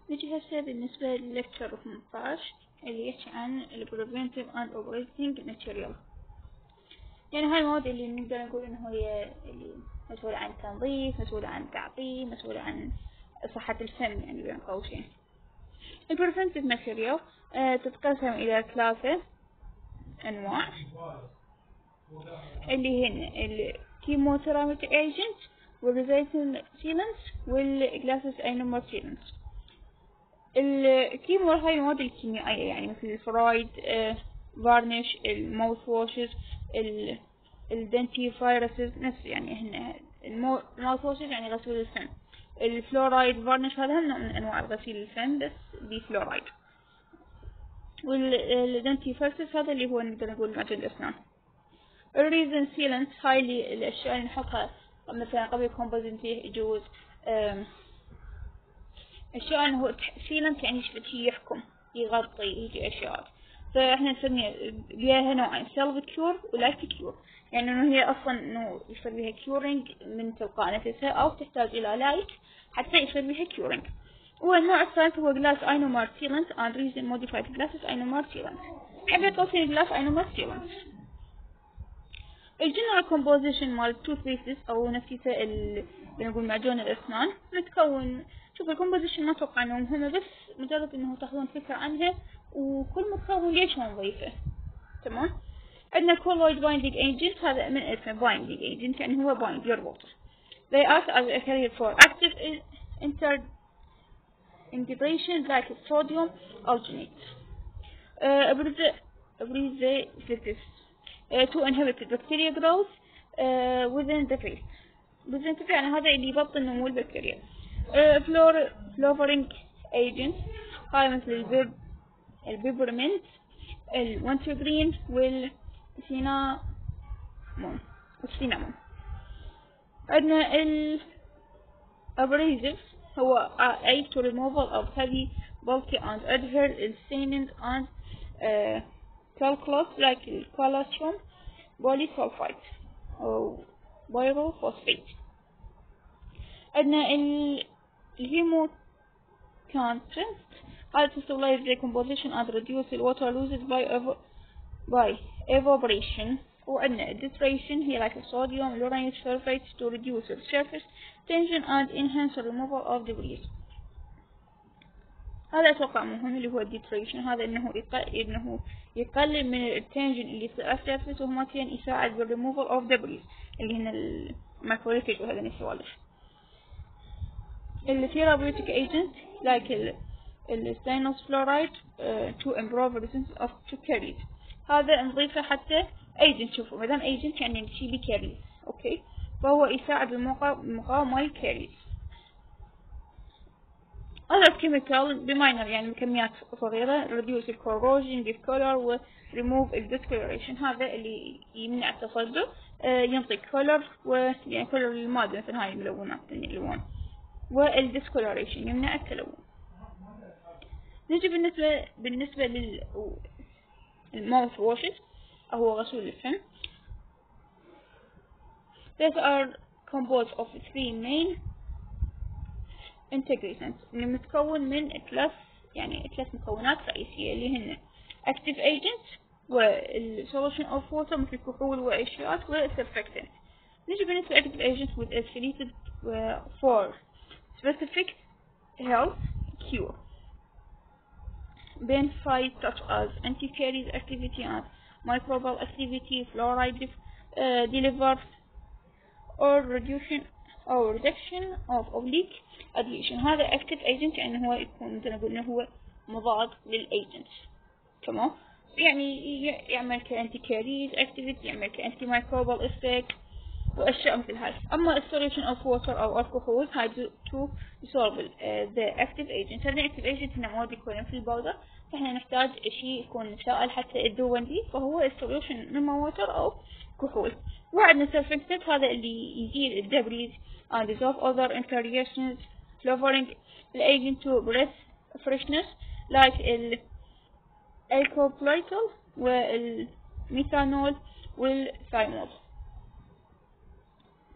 نجي هسه بالنسبة للlecture 18 اللي يحكي عن ال preventive and operating material. يعني هاي المواد اللي نقدر نقول إنه هي اللي مسؤولة عن التنظيف، مسؤولة عن التعقيم، مسؤولة عن صحة الفم يعني بين قوسين. ال preventive material تتقسم إلى 3 أنواع اللي هن ال chemotherapeutic agent والresistant sealants والglasses ionomer sealants. الكيمو هاي المواد الكيميائية يعني مثل الفرايد، فارنيش، الماوث واشز، الدنتي فايروسز، نفس يعني هن الماوث واشز يعني غسول الفم. الفلورايد فارنيش هذا هم نوع من انواع غسيل الفم بس بفلورايد. والدنتي فايروسز هذا اللي هو نقدر نقول معجون الاسنان. الريزن سيلنت هاي اللي الاشياء اللي نحطها مثلا قبل كومبوزنت يجوز اشياء انه هو سيلنت يعني شي يحكم يغطي يجي اشياء، فاحنا نسميها بيها نوعين سيلف كيور ولايف كيور، يعني انه هي اصلا انه يصير بيها كيورينج من تلقاء نفسها او تحتاج الى لايك حتى يصير بيها كيورينج. والنوع الثالث هو جلاس اينومر سيلنت and resin modified glasses ionomer sealant. حبيت توصيل جلاس اينومر سيلنت. الجنرال كومبوزيشن مال التوث بيسز او نفسيته اللي نقول معجون الاسنان نتكون. شوف الكومبوزيشن ما اتوقع انه مهمه بس مجرد انه تاخذون فكره عنها وكل مكون ليش نضيفه. تمام. عندنا colloid binding agent هذا من اسمه binding agent يعني هو bind يربط. they act as a carrier for active integration like sodium alginate. to inhibit bacteria growth within the face. يعني هذا اللي يبطل نمو البكتيريا. flavoring agent هاي مثل البيبرمنت، الوينترجرين والسينامون. عندنا abrasive هو aid to removal of heavy, bulky and adhere stained and calculus like calcium polysulfide أو pyrophosphate. عندنا الهيموكانترنت هذا to stabilize decomposition and reduce the water losses by evaporation. وعندنا ditration هي like sodium lauryl sulfate to reduce the surface tension and enhance the removal of debris. هذا أتوقع مهم اللي هو ditration، هذا إنه يقلل من التنشن اللي يصير على السيرفس وهمتين يساعد بالremoval of debris اللي هن المايكروليتج وهذا السوالف. therapeutic agent like stannous fluoride to improve resistance of to caries. هذا نضيفه حتى agent. شوفوا مادام agent يعني شي بكاريز اوكي، فهو يساعد بمقاومة الكاريز. other chemical بماينر يعني بكميات صغيرة reduce corrosion give color و remove discoloration. هذا اللي يمنع التصدع ينطي color يعني color للمادة مثل هاي الملونات اللون، والديسكولوريشن يمنع التلون. نجي بالنسبة للماوث واشز أو غسول الفم. These are composed of 3 main ingredients اللي متكون من 3 مكونات رئيسية اللي هن active agent والsolution of water مثل الكحول وأشياء والsurfactant. نجي بالنسبة active agent with a selected for specific health cure benefits such as anti-caries activity and microbial activity, fluoride deliver or reduction of oblique adhesion. هذا active agent يعني هو يكون مثل نقول إنه هو مضاد للagent. تمام. يعني يعمل كأنتي-caries activity، يعمل كأنتي-microbial effect وأشياء مثل هاي. أما solution of water أو alcohol هاي to dissolve the active agent. هذا active agent هنا مواد يكون في البودر، فإحنا نحتاج شيء يكون سائل حتى يتذوب به، فهو solution من water أو كحول. وعندنا surfactant هذا اللي يزيل الدبريز and dissolve other interactions flavoring the agent to breath freshness like الالكوبلايتول والميثانول والثايمول.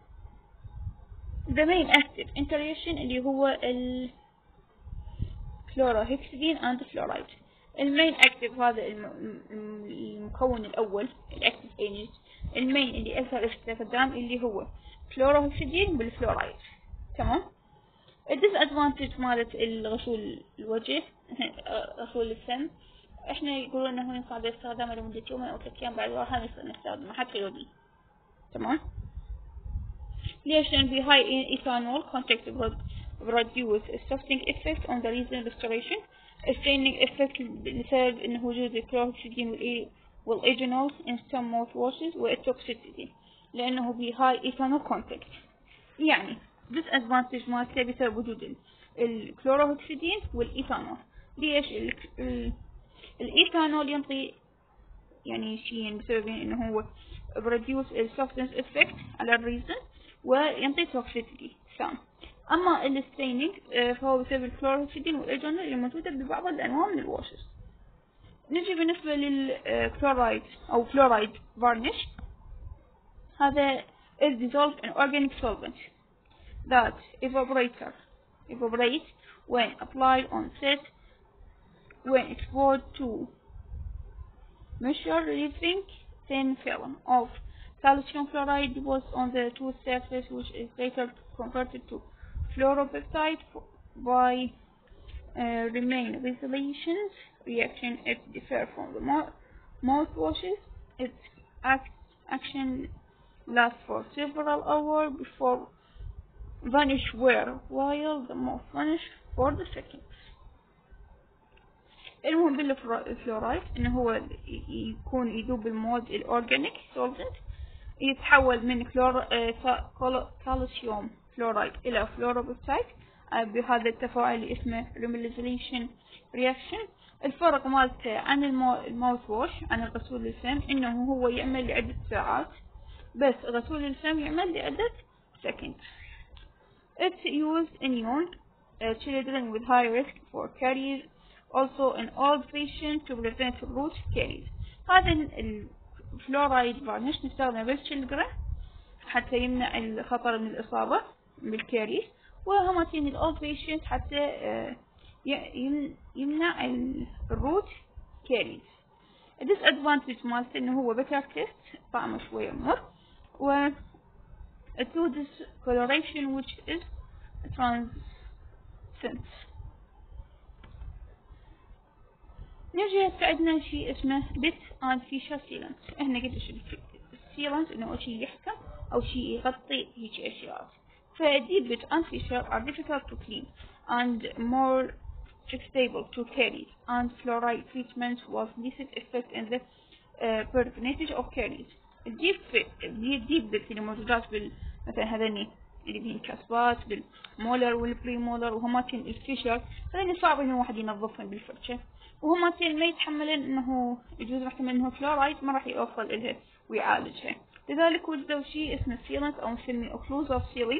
the main active interaction اللي هو fluorohexidine and fluoride. المين اكتف هذا المكون الاول الاكتف ايجنت المين اللي اثر استخدام اللي هو فلوروهكسيدين بالفلورايد. تمام. الديسادفانتج مالت الغسول الوجه غسول الفم، احنا يقولون انه ينصح باستخدامه لمدة يومين او 3 ايام بعد راحة نستخدمه حتى الودي. تمام. ليش؟ لأن في high ethanol content produce a softening effect on the resin restoration. staining effect بسبب إن وجود الكلوروكسيدين والإيجينول in some mouthwashes والtoxicity لأنه في high ethanol content. يعني disadvantage مالته بسبب وجود الكلوروكسيدين والإيثانول. ليش؟ الإيثانول ينطي يعني شيء بسبب إنه هو produce a softness effect على الريزن وينطي toxicity سام. أما الستينينج فهو بسبب الكلوروكسيدين والإيجينول اللي موجودة ببعض الأنواع من الواشز. نجي بالنسبة للكلورايد أو فلورايد varnish. هذا is dissolved in organic solvent that evaporate when applied on set when exposed to moisture relieving thin film of calcium fluoride deposits on the tooth surface, which is later converted to fluoropeptide by remain resolution reaction. It differs from the mouthwashes. Its action lasts for several hours before vanish wear, while the mouth vanish for the seconds. المهم بالفلورايد انه هو يكون يذوب بالمواد الاورجانيك سولفنت، يتحول من كالسيوم فلورايد الى فلوروبيبتايد بهذا التفاعل اللي اسمه ريميليزيشن رياكشن. الفرق مالته عن الماوث واش عن الغسول الفم انه هو يعمل لعدة ساعات بس غسول الفم يعمل لعدة seconds. It's used in young children with high risk for caries, also in old patients to prevent root caries. هذا الفلورايد فارنيش نستخدمه بالشلدرن حتى يمنع الخطر من الإصابة بالكاريس، وهمتين الأولد بيشنت حتى يمنع الروت كاريس. الديسادفانتج مالته إنه هو بتر تيست طعمه شوية مر و to discoloration which is transient. نجي هسه عندنا شيء اسمه bit and fisher sealant. احنا قلت السيلانت انه شيء يحكم او شيء يغطي هيك اشياء. فدي bit and fisher are difficult to clean and more stable to carry, and fluoride treatment was least effect in the percentage of caries. الديب bit اللي موجودات مثلا هذني اللي بين كاسبات بالمولر والبريمولر وهماتين الفيشر هذني صعب انه واحد ينظفهم بالفرشة، وهماتين ما يتحملن انه يجوز محتمل انه فلورايد ما راح يوصل الها ويعالجها. لذلك وجدوا شيء اسمه سيلانت او نسميه اوكلوزر سيلينج،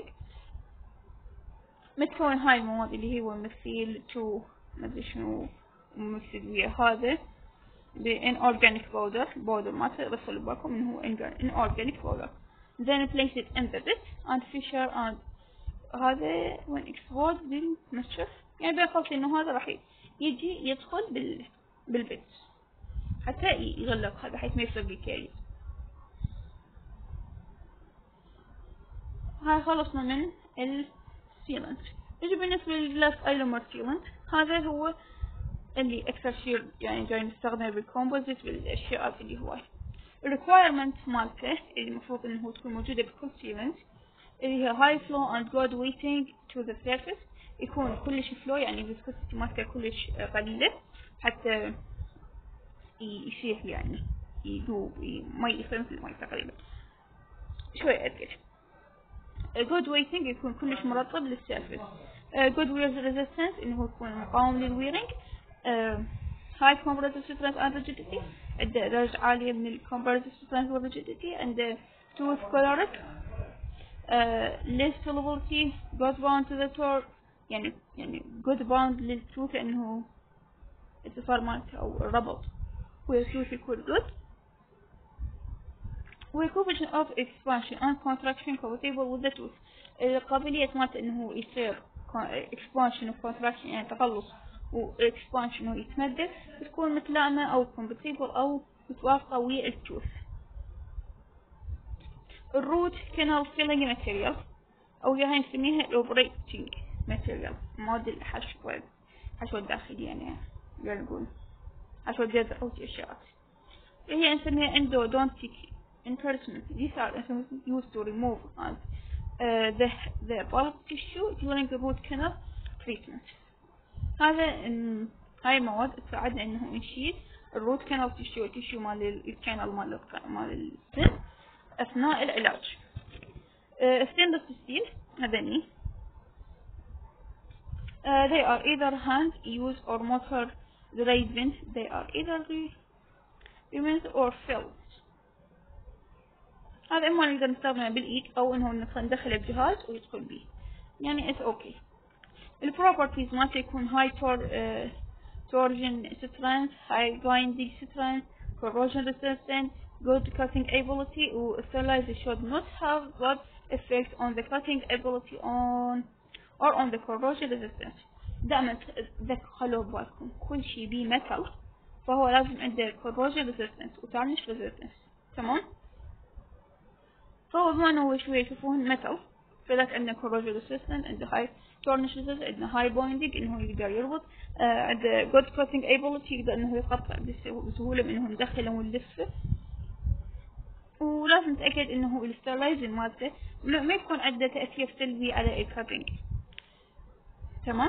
متكون هاي المواد اللي هو مثيل تو مدري شنو ممثل ويا هذا بان اورجانيك بودر ما تغسلوا بالكم انه هو ان اورجانيك بودر. then place it in the bit and fisher and هذا when exposed بالمشرف يعني بيقصد انه هذا راح يجي يدخل بالبيت حتى يغلق هذا حيث ما يصير بالكاريز. هاي خلصنا من السيلانت. نجي بالنسبة للجلاس ايلومر سيلانت. هذا هو اللي اكثر شيء يعني جاي نستخدمه بالكومبوزيت بالاشياء اللي هو الريكوايرمنت مالته اللي المفروض انه تكون موجودة بكل سيلانت اللي هي high flow and good weighting to the surface، يكون كلش فلو يعني الفيسكوسيتي مالته كلش قليلة حتى يسيح يعني يذوب ما يصير مثل الماء تقريبا شوي أثقل. good weighting يكون كلش مرطب للسيرفس. good wear resistance انه يكون مقاوم للويرنج. high comparative strength and rigidity عنده درجة عالية من ال comparative strength و rigidity. عنده tooth caloric less solubility good bound to the tooth يعني good bound للتوث لأنه اتصال مالته أو الربط والتوث يكون good. والcoefficient of expansion and contraction compatible with the tooth. القابلية مالته إنه يصير expansion و contraction يعني تقلص واكسبانشن ويتمدد بتكون متلائمة أو compatible أو متوافقة ويا التوث. الروت كانال فيلينج ماتيريال أو هي نسميها الأوبريتنج ماتيريال، مواد الحشو الداخلي يعني نقول حشو الجذر أو الأشياء. هي نسميها endodontic enhancement. These are used to remove the bulb tissue during the root canal treatment. هاي المواد تساعدنا انه نشيل الروت كانال تيشو مال الكانال مال السن اثناء العلاج. stainless steel هذني they are either hand used or motor driven. They are either remains or filled. هذا اما نقدر نستخدمه بالايد او انه ندخله بجهاز ويدخل بيه يعني it's okay. البروبرتيز مالته يكون high torsion strength, high grinding strength, corrosion resistant, good cutting ability, و sterilization should not have bad effect on the cutting ability or on the corrosion resistance. دائما خلوه ببالكم كل شي بيه metal فهو لازم عنده corrosion resistance و tarnish resistance. تمام؟ فهو بما انه هو شوية يشوفون metal فذاك عنده corrosion resistant، عنده high tarnish resistant، عنده high bonding انه يقدر يربط، عنده good cutting ability يقدر انه يقطع بسهولة من انه ندخله ونلفه. ولازم نتأكد انه الستيرلايزنج مالته ما يكون عنده تأثير سلبي على الكاتنج. تمام؟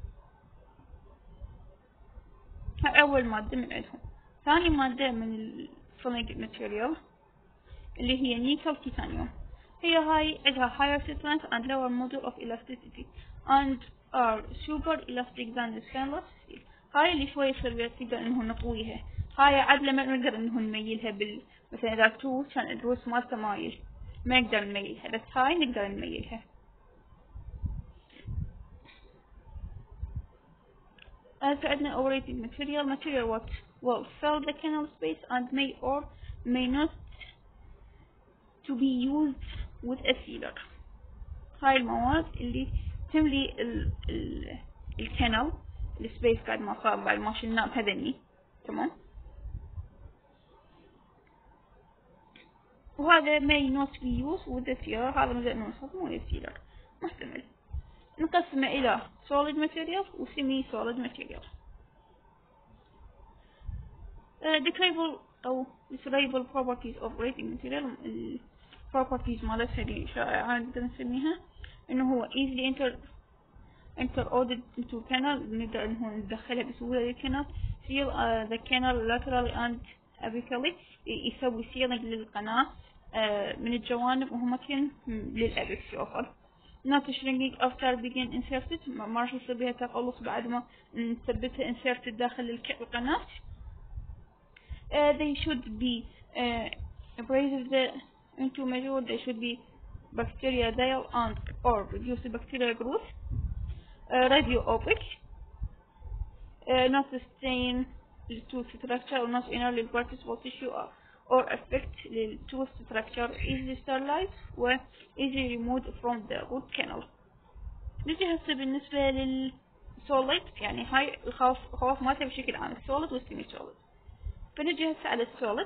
هاي اول مادة من عندهم. ثاني مادة من الفيلينج ماتيريال اللي هي نيكل تيتانيوم. هي هاي عندها higher strength and lower module of elasticity and are super elastic than the stainless steel. هاي اللي شوي يصير تقدر انه نقويها. هاي عاد لما نقدر انه نميلها مثلا اذا تروس كان الروس مالته مايل ما نقدر نميلها، بس هاي نقدر نميلها. عندنا operating material what will fill the canal space and may or may not to be used with a sealer. هاي المواد اللي تملي الكانال السبيس بعد ما صار بعد ما شلناه بهذني. تمام؟ وهذا may not be used with a sealer. هذا نقدر نستخدمه with a sealer محتمل. نقسمه إلى solid material و semi solid material. decayable أو disrayable properties of operating material. properties مالتها اللي شائعة نقدر نسميها إنه هو easily enter-ordered into canal نقدر إنه ندخلها بسهولة للكنال. seal the canal laterally and apically يسوي sealing للقناة من الجوانب وهو مكان للأبيكس يوصل. not shrinking after being inserted ما راح يصير بها تقلص بعد ما نثبتها inserted داخل القناة. they should be abrasive into measure. They should be bactericidal and or reduce bacterial growth. Radio opaque, not stain tooth structure or not inner vertebral tissue or affect the tooth structure. Easily sterilized و easily removed from the root canal. نجي هسه بالنسبة للسوليد يعني هاي الخواص مالتها بشكل عام السوليد والسيمي سوليد. فنجي هسه على السوليد.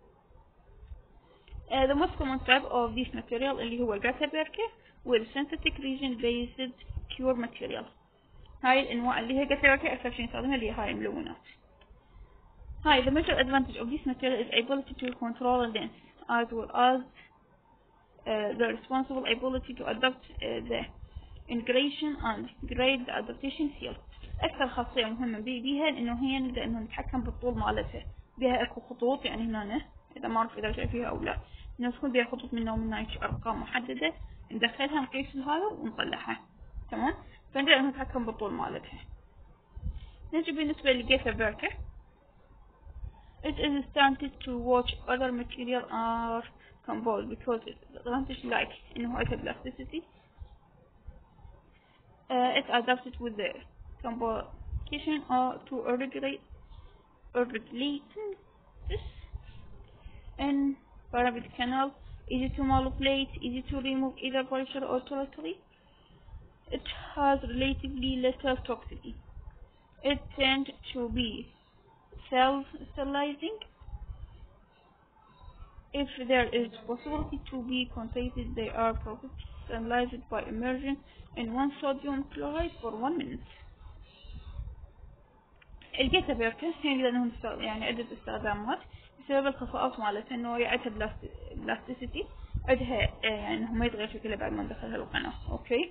The most common type of this material اللي هو الجاتابيركا والsynthetic region based cure material. هاي الأنواع اللي هي جاتابيركا أكثر شيء نستخدمها اللي هي هاي الملونات. هاي the major advantage of this material is ability to control length as well as the responsible ability to adapt the integration and grade the adaptation field. أكثر خاصية مهمة بيها إنه هي نقدر إنه نتحكم بالطول مالتها. بها أكو خطوط يعني هنا إذا ما أعرف إذا شايفيها أو لا إنه تكون بها خطوط من هنا أرقام محددة ندخلها نقيس هذا ونطلعها. تمام؟ فنقدر إنه نتحكم بالطول مالتها. نجي بالنسبة للجاتابيركا. It is standard to watch other material are composed because its advantage like إنه its elasticity. It's adapted with the composition or to regulate this in pyramid canal. Easy to manipulate, easy to remove either pressure or territory. It has relatively little toxicity. it tend to be self-sterilizing. If there is possibility to be contaminated, they are sterilized by immersion in 1 sodium chloride for 1 minute. الجيتا بيركن نقدر انه نستخدم يعني عدة استخدامات بسبب الخصائص مالتها انه يعتها بلاستيسيتي، عدها يعني انه ما يتغير شكلها بعد ما ندخلها القناة. اوكي،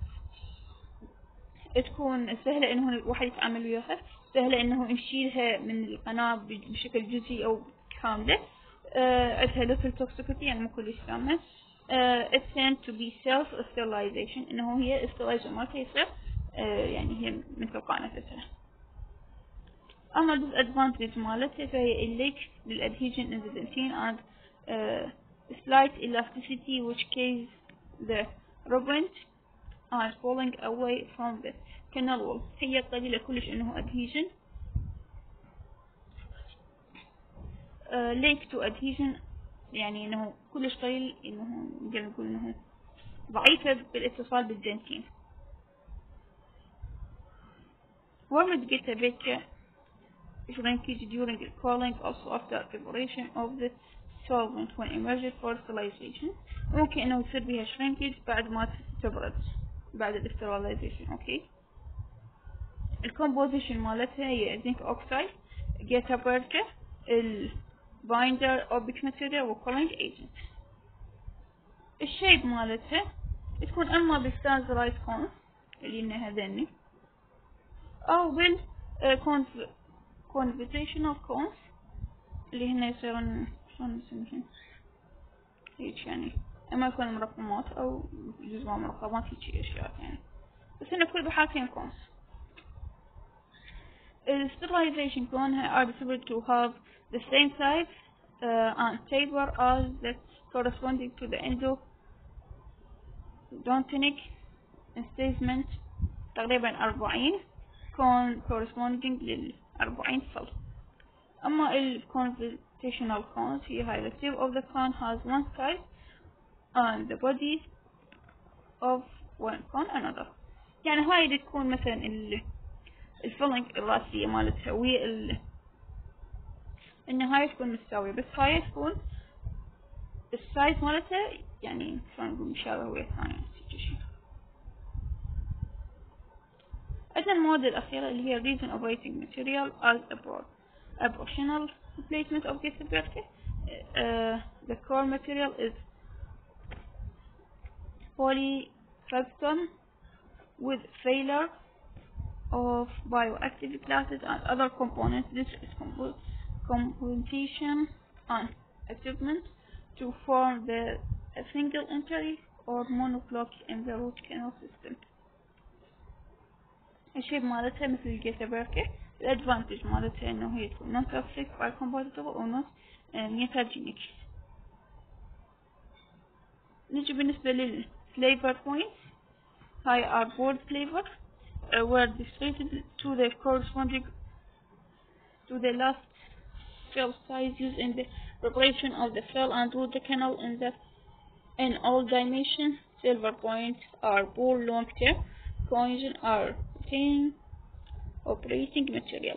تكون سهلة انه الواحد يتعامل وياها، سهلة انه نشيلها من القناة بشكل جزئي او كاملة. عدها little toxicity يعني مو كلش سامة. it tend to be self sterilization انه هي sterilization مالتها يصير يعني هي من تلقاء نفسها. أما disadvantage مالتها فهي الليك للadhesion in the dentine and slight elasticity which cause the rubbant and falling away from the canal wall. هي قليلة كلش إنه adhesion. lake to adhesion يعني إنه كلش قليل، إنه نقدر نقول إنه ضعيفة بالاتصال بالدنتين. warmed geta becca shrinkage during the cooling also after evaporation of the solvent when emerged for sterilization. ممكن انه يصير بيها shrinkage بعد ما تبرد بعد الاستراليزيشن. اوكي، الكومبوزيشن مالتها هي زنك اوكسايد، جيتا بيركا، البايندر اوبك ماتيريال وكولينج ايجنت. الشيب مالتها تكون اما بالستاندرايز كونز اللي هن هذني او بال conversational cones اللي هن يصيرون شلون نسميهن هيك يعني اما يكون مرقمات او جزء مرقمات هيك اشياء يعني، بس هنا كل بحالتين cones. sterilization cone are distributed to have the same size and taper as the corresponding to the endodontinic incisement تقريبا 40 cone corresponding لل 40 فل. أما ال conversational cones هي هاي the tip of the cone has one side and the body of one cone another. يعني هاي اللي تكون مثلا الفلنج الرأسية مالتها ويا النهاية تكون متساوية، بس هاي تكون السايز مالتها يعني شلون نقول مشابه ويا الثانية. عندنا المواد الأخيرة اللي هي reason operating material as abrasional replacement of this vertex. The core material is polycarbonate with failure of bioactive classes and other components. This is composition and achievement to form the a single entry or monoblock in the root canal system. الشيب مالتها مثل الجيتا بيركي. الادفانتج مالتها انه هي تكون non toxic biocompatible و not mutagenic. نجي بالنسبة للflavor points. هاي are bold flavor were distributed to the corresponding to the last fill size used in the preparation of the fill and root canal in all dimensions. Silver points are poor long term. Cohesion are operating material.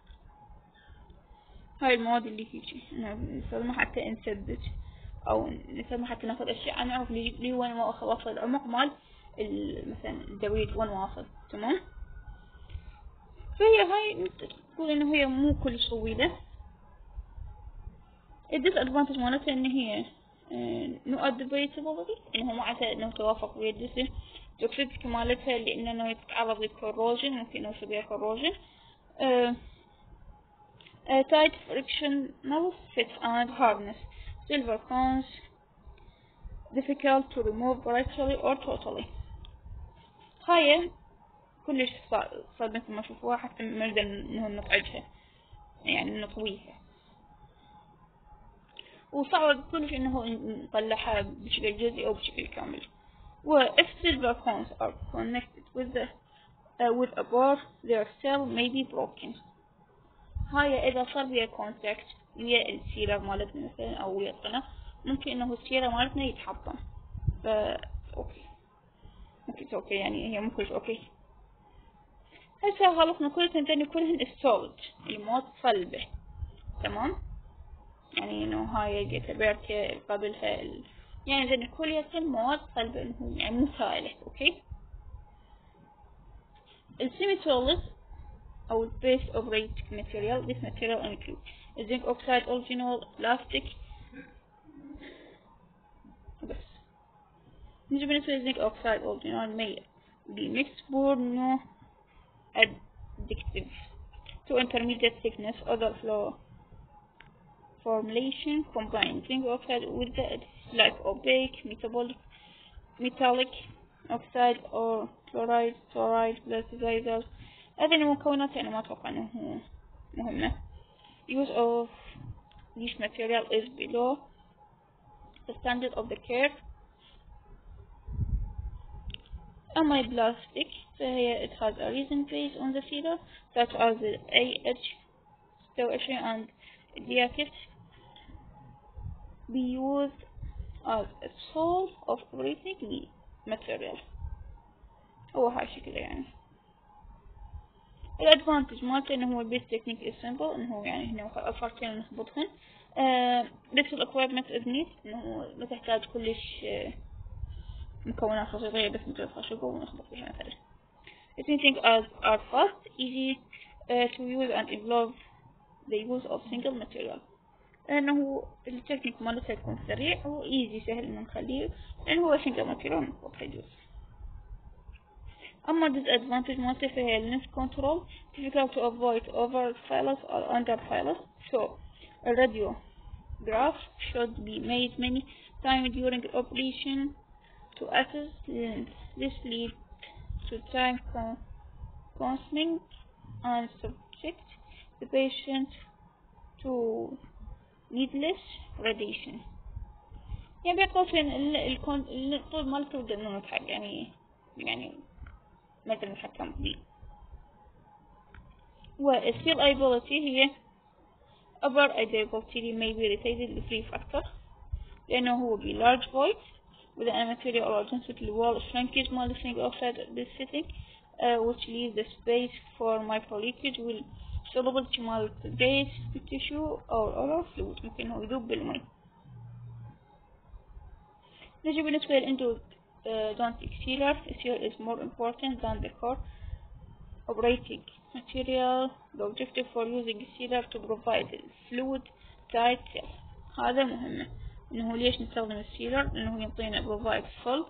هاي المواد اللي هيجي نستخدمها حتى نثبت او نستخدمها حتى ناخذ اشياء نعرف لي وين واصل العمق مال مثلا الدورية وين واصل. تمام، فهي هاي تقول انه هي مو كلش طويلة. الديسادفانتج مالتها ان هي not debatable انه ما عسى انه توافق ويا الجسم. توكسيك مالتها لانه يتعرض للكوروجين، ممكن انه يصير كوروجين. tight frictional fit and hardness. Silver cones difficult to remove partially or totally. هاي كلش صار مثل ما شوفوها حتى نقدر انه نقعدها يعني نطويها، وصعب كلش انه نطلعها بشكل جزئي او بشكل كامل. و if silver cones are connected with a bar their cell may be broken. هاي اذا صار بيها كونتاكت ويا السيرة مالتنا مثلا او ويا القناة ممكن انه السيرة مالتنا يتحطم. اوكي ممكن اوكي يعني هي مو كلش اوكي. هسه خلصنا كلهن تاني كلهن السوليد المواد صلبة. تمام، يعني انه هاي جيتابركة قبلها يعني ذن كلية مواد صلبة انه يعني مو سائلة. اوكي، السيمي سوليد او base of radiating material. This material includes zinc oxide, original plastic. بس نجي بالنسبة للزنك oxide original may be mixed for no addictive to intermediate thickness. Other flow formulation combine zinc oxide with the like opaque metallic oxide or chloride plasticizers. هذه المكونات يعني ما أتوقع أنه مهمة. Use of this material is below the standard of the care. أما plastic فهي it has a resin base on the sealer such as the AH26 and diakit be used as a source of operating material. هو هاي شكله يعني. الادفانتج مالته انه هو البيس تكنيك is simple، انه هو يعني هنا فرقين نخبطهن. بس الاكويبمنت is neat، انه ما تحتاج كلش مكونات خصوصية، بس مثل الخشب ونخبط فيها مثلا. The painting are fast, easy to use and involve the use of single material. لأنه التكنيك مالته يكون سريع و easy سهل إنه نخليه، لأنه هو single material نخبط يجوز. أما disadvantage مالته فهي lens control, difficult to avoid over pilot or under pilot. So a radiograph should be made many times during operation to assess lens. This leads to time consuming and subject the patient to needless radiation. يعني بيقصن الطول مالته وده انه نتحق يعني ما نقدر نتحكم فيه. والسيلابيلتي هي upper ideability may be related to free factor، لأنه هو ب large void with an material or adjacent to the wall shrinkage مال zinc oxide this setting which leaves the space for micro leakage will solubility مال base tissue or oral fluid ممكن هو يذوب بالماء. نجي بالنسبة للendodontic sealer. The sealer is more important than the core operating material. The objective for using a sealer to provide fluid tight seal. هذا مهم، انه ليش نستخدم السيلر؟ انه يعطينا provide full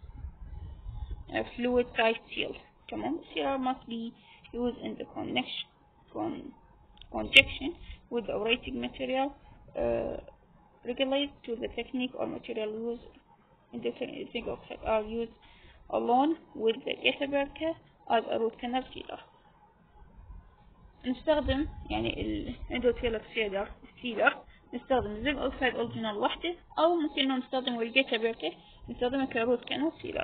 fluid tight seal. تمام. السيلر must be used in the conjunction with the operating material regulate to the technique or material used in the zinc oxide are used along with the getaberka as a root canal sealer. نستخدم يعني الاندوثيلر سيلر نستخدم زنك اوكسايد اوريجينال وحده، او ممكن انه نستخدم والجيتابركة نستخدمها كروت كانال سيلر.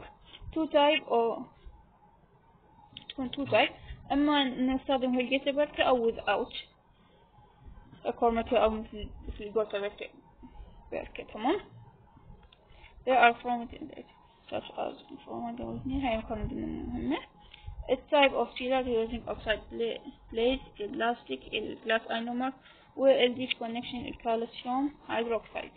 تكون تو تايب، اما نستخدم والجيتابركة او without اكورمتها او مثل الجوتابركة. تمام. There are formatting such as formatting هاي مكونات مهمة. التايب of sealer using oxide plates البلاستيك الجلاس اينومر والديش كونكشن الكالسيوم هيدروكسيد.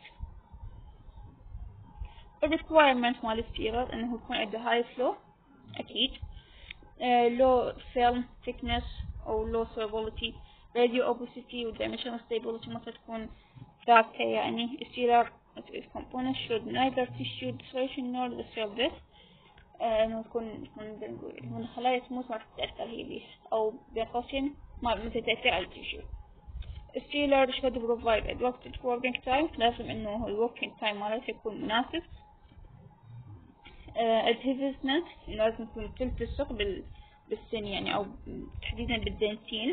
الريكوايرمنت مال السيلر انه يكون عنده هاي فلو اكيد، low film thickness او low solubility radio opacity والdimensional stability متى تكون ثابتة. يعني السيلر component should neither tissue dissolution nor the cell death، انه تكون من خلايا تموت ما تتأثر هي بيه، او بين قوسين ما تتأثر على التيشو. السيلر should provide adequate working time، لازم انه الworking time مالته يكون مناسب. adhesiveness لازم يكون تلتصق بالسن يعني او تحديدا بالدنتين.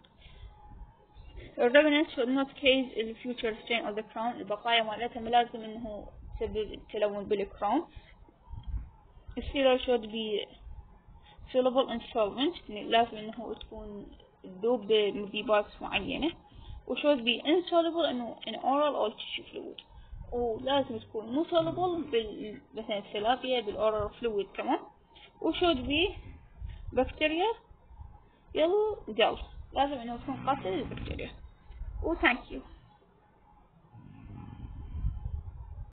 الريمننت should not cause the future stain of the crown، البقايا مالتها لازم انه تسبب تلون بالكراون. السيلر should be soluble in solvent، لازم انه تكون تذوب بمذيبات معينة. و should be insoluble انه in oral or tissue fluid، ولازم تكون مو soluble مثلا السلافيا بالاورال fluid كمان. و should be bacteria بالجلد، لازم انه تكون قاتل للبكتيريا. و thank you.